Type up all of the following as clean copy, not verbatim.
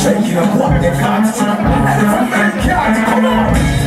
shaking up what they got. Elephant man cat, come on.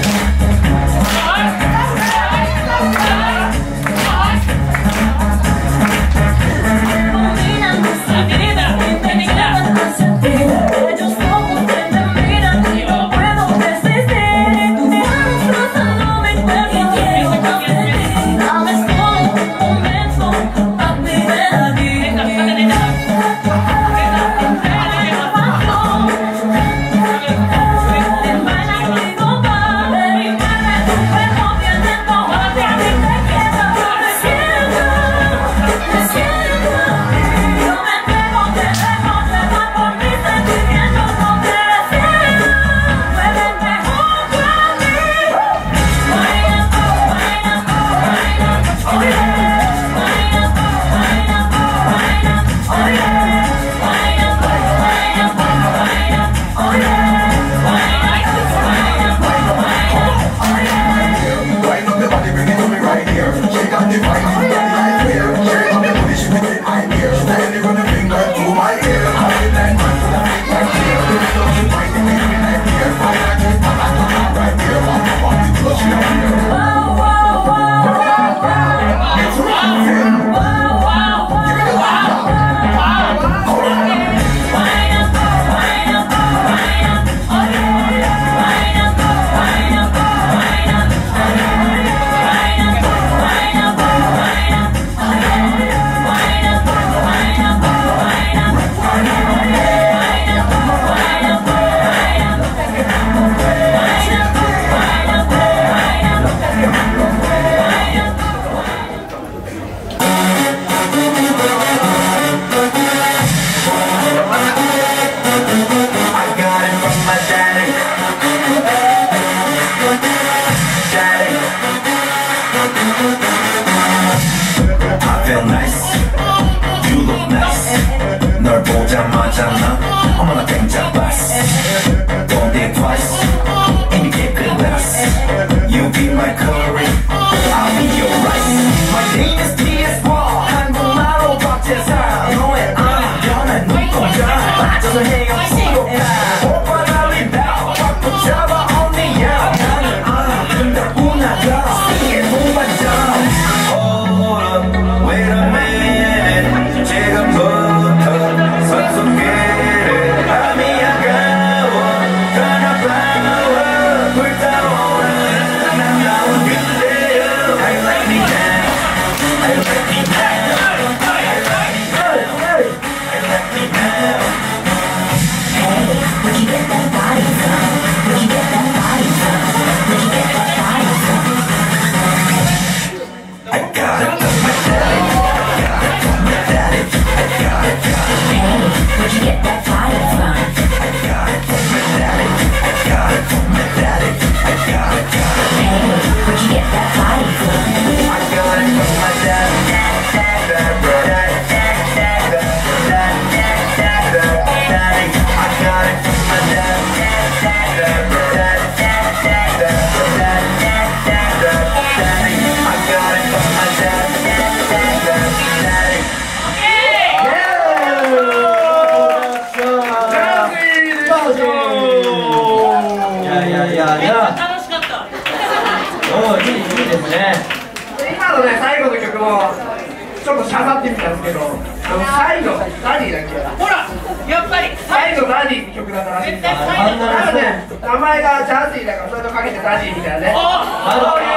今のね、最後の曲もちょっとしゃさってみたんですけど、最後ダディだっけ、ほらやっぱり最後ダディって曲だったらしいんですよ。多分ね、名前がジャズィーだからそれとかけてダディみたいなね。